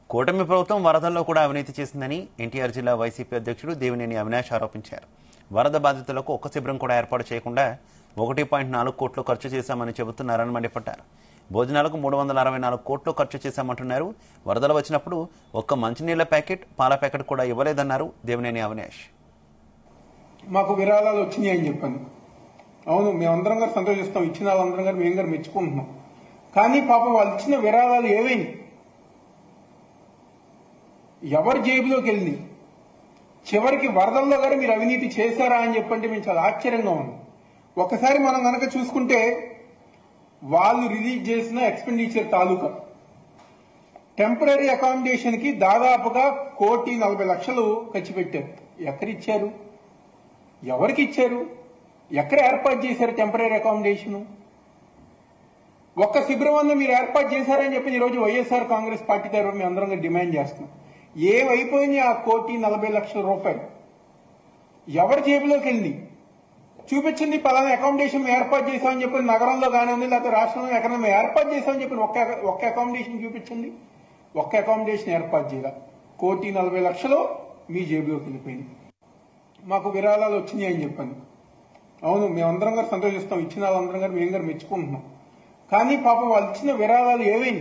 కూటమి ప్రభుత్వం వరదల్లో కూడా అవినీతి చేసిందని ఎన్టీఆర్ జిల్లా వైసీపీ అధ్యక్షుడు దేవినేని అవినాష్ ఆరోపించారు. వరద బాధితులకు ఒక్క శిబిరం కూడా ఏర్పాటు చేయకుండా 1.4 కోట్లు ఖర్చు చేశామని చెబుతున్నారని మండిపడ్డారు. భోజనాలకు 364 కోట్లు ఖర్చు చేశామంటున్నారు. వరదలు వచ్చినప్పుడు ఒక్క మంచినీళ్ల ప్యాకెట్, పాల ప్యాకెట్ కూడా ఇవ్వలేదన్నారు దేవినేని అవినాష్. మాకు విరాళాలు వచ్చినాయి అని చెప్పాను. అవును, మేమందరం గారు సంతోషిస్తాం, ఇచ్చిన వాళ్ళందరం గారు మేము గారు మెచ్చుకుంటున్నాం. కానీ పాపం వాళ్ళు ఇచ్చిన విరాళాలు ఏవైంది, ఎవరి జేబులోకి వెళ్ళి చివరికి వరదల్లో గారు మీరు అవినీతి చేశారా అని చెప్పంటే మేము చాలా ఆశ్చర్యంగా ఉన్నాం. ఒకసారి మనం కనుక చూసుకుంటే వాళ్ళు రిలీజ్ చేసిన ఎక్స్పెండిచర్ తాలూకా టెంపరీ అకామిడేషన్ కి దాదాపుగా 1,40,00,000 ఖర్చు పెట్టారు. ఎక్కడిచ్చారు, ఎవరికి ఇచ్చారు, ఎక్కడ ఏర్పాటు చేశారు టెంపరీ అకామిడేషన్? ఒక్క శిబిరం మీరు ఏర్పాటు చేశారని చెప్పి ఈరోజు వైఎస్ఆర్ కాంగ్రెస్ పార్టీ తరఫున మేము అందరం డిమాండ్ చేస్తున్నాం. ఏమైపోయింది ఆ 1,40,00,000 ఎవరి జేబులోకి వెళ్ళి చూపించింది? పలానా అకామిడేషన్ మేము ఏర్పాటు చేశామని చెప్పి నగరంలో కానివ్వండి, లేకపోతే రాష్ట్రంలో ఎక్కడైనా మేము ఏర్పాటు చేశామని చెప్పి ఒక్క అకామిడేషన్ చూపించండి. ఒక్క అకామిడేషన్ ఏర్పాటు చేయాల 1,40,00,000 మీ జేబులోకి వెళ్ళిపోయింది. మాకు విరాళాలు వచ్చినాయి అని చెప్పాను. అవును, మేమందరం గారు సంతోషిస్తాం, ఇచ్చిన వాళ్ళందరం గారు మేము గారు మెచ్చుకుంటున్నాం. కానీ పాపం వాళ్ళు ఇచ్చిన విరాళాలు ఏవైంది,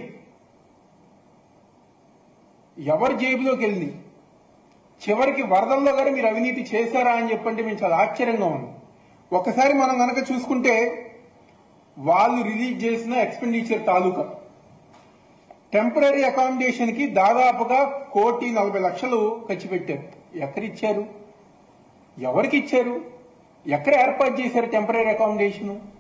ఎవరి జేబులోకి వెళ్ళి చివరికి వరదల్లో గారు మీరు అవినీతి చేశారా అని చెప్పంటే మేము చాలా ఆశ్చర్యంగా ఉన్నాం. ఒకసారి మనం కనుక చూసుకుంటే వాళ్ళు రిలీజ్ చేసిన ఎక్స్పెండిచర్ తాలూకా టెంపరీ అకామిడేషన్ కి దాదాపుగా 1,40,00,000 ఖర్చు పెట్టారు. ఎక్కడిచ్చారు, ఎవరికి ఇచ్చారు, ఎక్కడ ఏర్పాటు చేశారు టెంపరీ అకామిడేషన్?